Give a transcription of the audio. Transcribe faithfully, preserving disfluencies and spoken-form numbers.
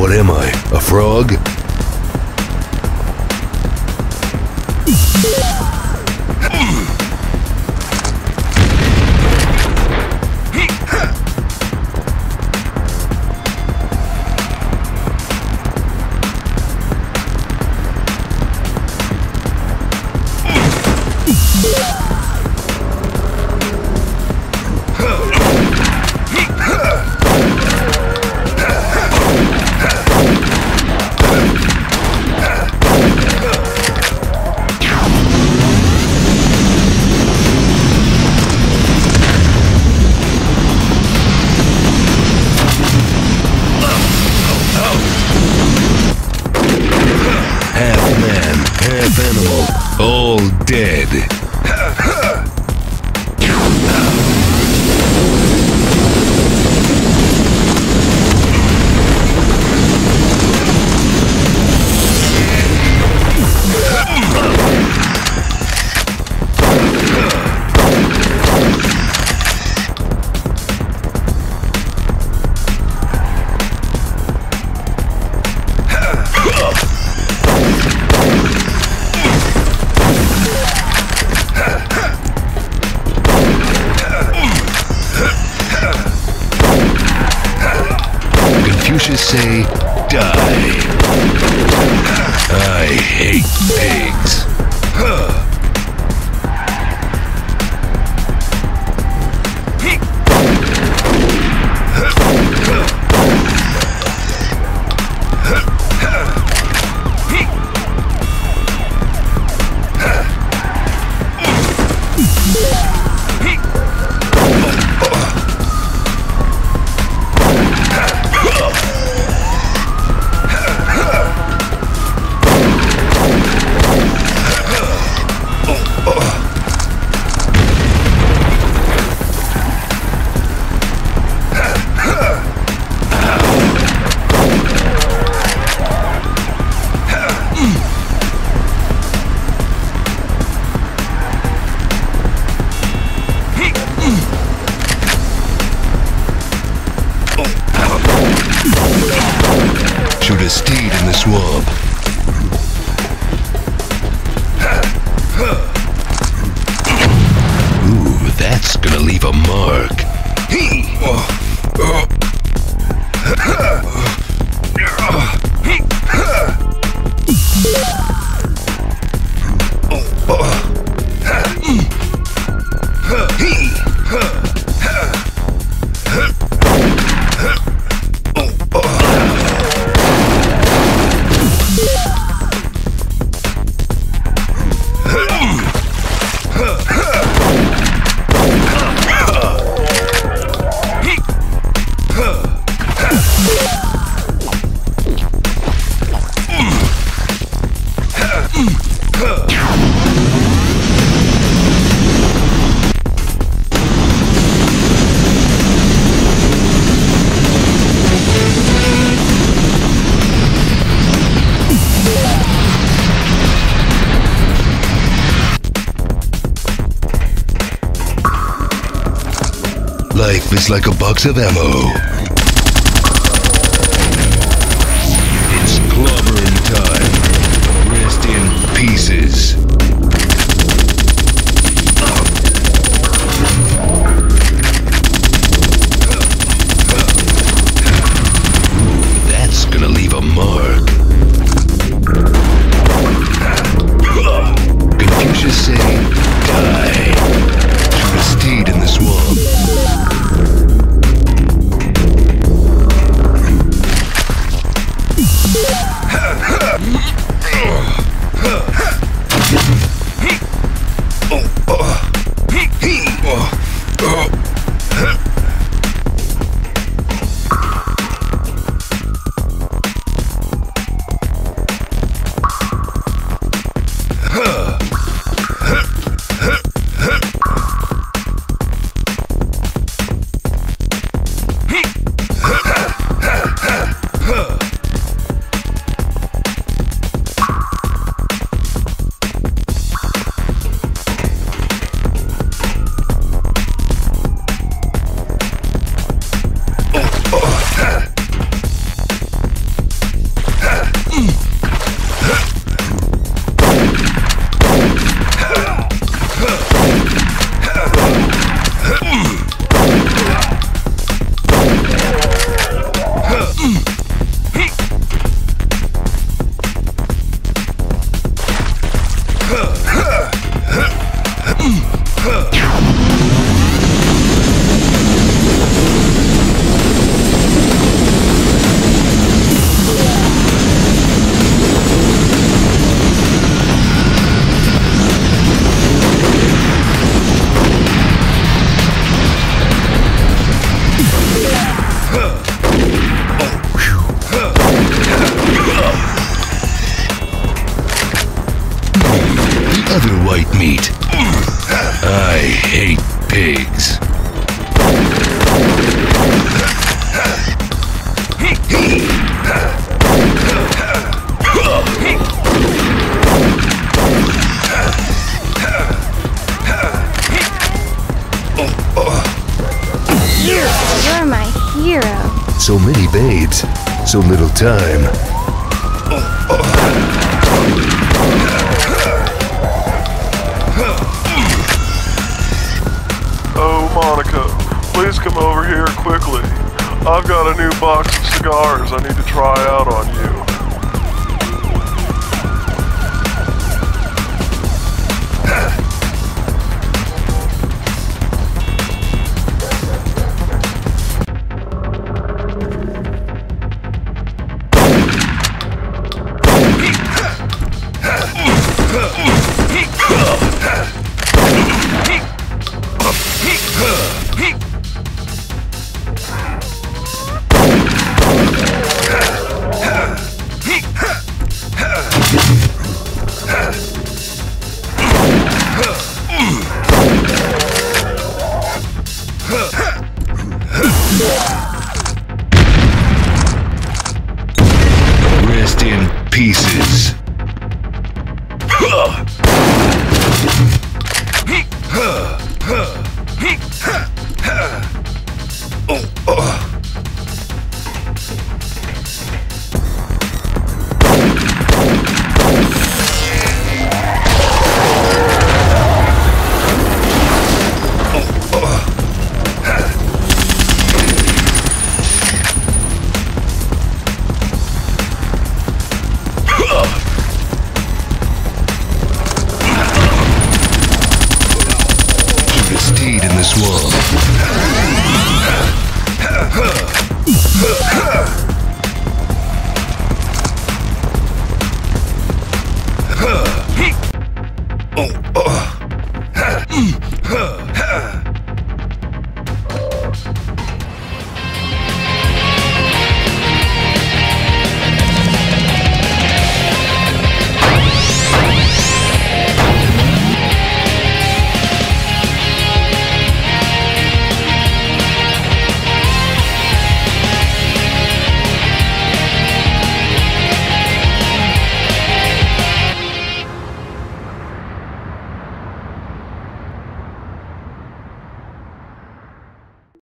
What am I, a frog? All dead. Confucius say, die. I hate pigs. Huh. Should have stayed in the swamp. Ooh, that's gonna leave a mark. Life is like a box of ammo. It's clobbering time. Rest in pieces. Ooh, that's gonna leave a mark. Confucius say, die. Should have stayed in the swamp. meat. I hate pigs. You're my hero. So many babes, so little time. Oh, Monica, please come over here quickly. I've got a new box of cigars I need to try out on you. Rest in pieces. Steed in the swamp.